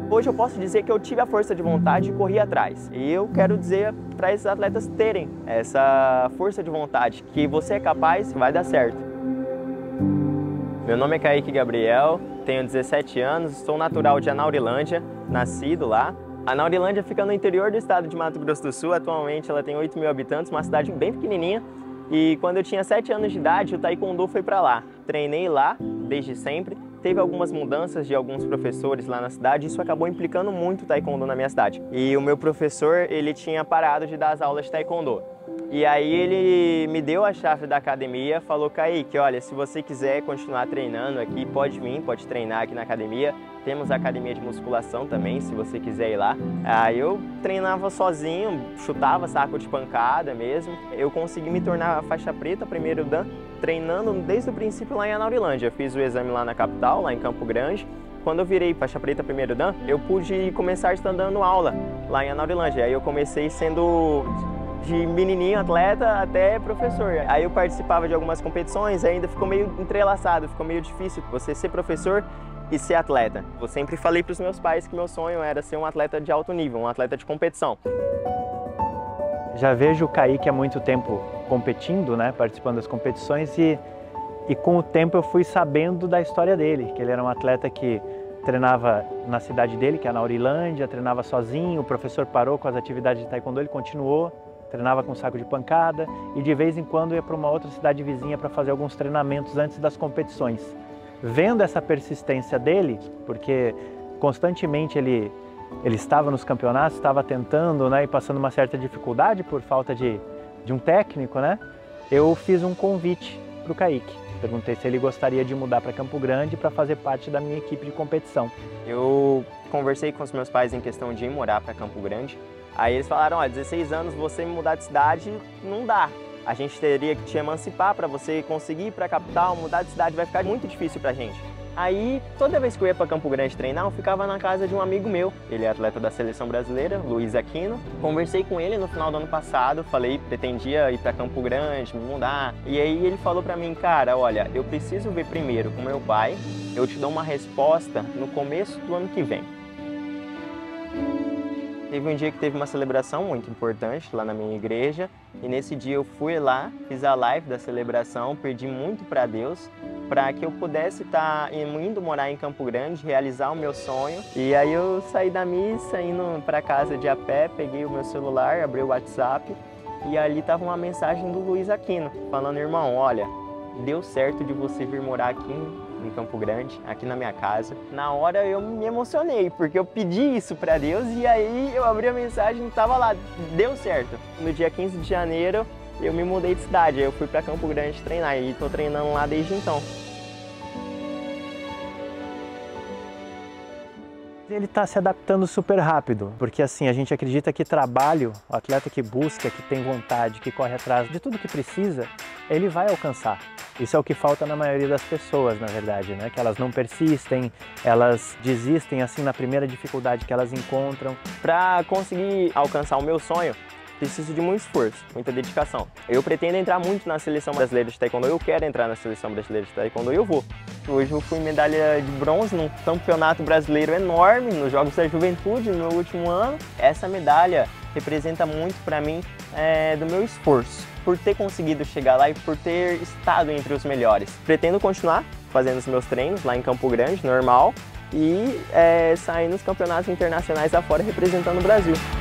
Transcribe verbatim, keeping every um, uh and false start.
Hoje eu posso dizer que eu tive a força de vontade e corri atrás. E eu quero dizer para esses atletas terem essa força de vontade, que você é capaz, vai dar certo. Meu nome é Kaique Gabriel, tenho dezessete anos, sou natural de Anaurilândia, nascido lá. A Anaurilândia fica no interior do estado de Mato Grosso do Sul, atualmente ela tem oito mil habitantes, uma cidade bem pequenininha. E quando eu tinha sete anos de idade, o Taekwondo foi para lá. Treinei lá desde sempre. Teve algumas mudanças de alguns professores lá na cidade, isso acabou implicando muito o Taekwondo na minha cidade. E o meu professor, ele tinha parado de dar as aulas de Taekwondo. E aí ele me deu a chave da academia, falou: Kaique, olha, se você quiser continuar treinando aqui, pode vir, pode treinar aqui na academia. Temos a academia de musculação também, se você quiser ir lá. Aí eu treinava sozinho, chutava saco de pancada mesmo. Eu consegui me tornar faixa preta, primeiro dan, treinando desde o princípio lá em Anaurilândia. Eu fiz o exame lá na capital, lá em Campo Grande. Quando eu virei faixa preta primeiro dan, eu pude começar a estar dando aula lá em Anaurilândia. Aí eu comecei sendo de menininho atleta até professor. Aí eu participava de algumas competições, ainda ficou meio entrelaçado, ficou meio difícil você ser professor e ser atleta. Eu sempre falei para os meus pais que meu sonho era ser um atleta de alto nível, um atleta de competição. Já vejo o Kaique há muito tempo competindo, né, participando das competições e, e com o tempo eu fui sabendo da história dele, que ele era um atleta que treinava na cidade dele, que é na Anaurilândia, treinava sozinho, o professor parou com as atividades de Taekwondo, ele continuou, treinava com saco de pancada e de vez em quando ia para uma outra cidade vizinha para fazer alguns treinamentos antes das competições. Vendo essa persistência dele, porque constantemente ele, ele estava nos campeonatos, estava tentando, né, e passando uma certa dificuldade por falta de, de um técnico, né, eu fiz um convite para o Kaique. Perguntei se ele gostaria de mudar para Campo Grande para fazer parte da minha equipe de competição. Eu conversei com os meus pais em questão de ir morar para Campo Grande. Aí eles falaram: ó, dezesseis anos, você mudar de cidade não dá. A gente teria que te emancipar para você conseguir ir para a capital, mudar de cidade vai ficar muito difícil pra gente. Aí, toda vez que eu ia para Campo Grande treinar, eu ficava na casa de um amigo meu. Ele é atleta da seleção brasileira, Luiz Aquino. Conversei com ele no final do ano passado, falei, pretendia ir para Campo Grande, me mudar. E aí ele falou para mim: cara, olha, eu preciso ver primeiro com meu pai, eu te dou uma resposta no começo do ano que vem. Teve um dia que teve uma celebração muito importante lá na minha igreja e nesse dia eu fui lá, fiz a live da celebração, pedi muito para Deus para que eu pudesse estar indo morar em Campo Grande, realizar o meu sonho. E aí eu saí da missa, indo para casa de a pé, peguei o meu celular, abri o WhatsApp e ali estava uma mensagem do Luiz Aquino falando: irmão, olha, deu certo de você vir morar aqui em em Campo Grande, aqui na minha casa. Na hora eu me emocionei, porque eu pedi isso para Deus e aí eu abri a mensagem e estava lá, deu certo. No dia quinze de janeiro eu me mudei de cidade, eu fui para Campo Grande treinar e estou treinando lá desde então. Ele está se adaptando super rápido, porque assim, a gente acredita que trabalho, o atleta que busca, que tem vontade, que corre atrás de tudo que precisa, ele vai alcançar. Isso é o que falta na maioria das pessoas, na verdade, né? Que elas não persistem, elas desistem assim na primeira dificuldade que elas encontram. Para conseguir alcançar o meu sonho, preciso de muito esforço, muita dedicação. Eu pretendo entrar muito na seleção brasileira de Taekwondo, eu quero entrar na seleção brasileira de Taekwondo e eu vou. Hoje eu fui medalha de bronze num campeonato brasileiro enorme, nos Jogos da Juventude, no meu último ano. Essa medalha representa muito para mim é, do meu esforço, por ter conseguido chegar lá e por ter estado entre os melhores. Pretendo continuar fazendo os meus treinos lá em Campo Grande, normal, e é, sair nos campeonatos internacionais afora representando o Brasil.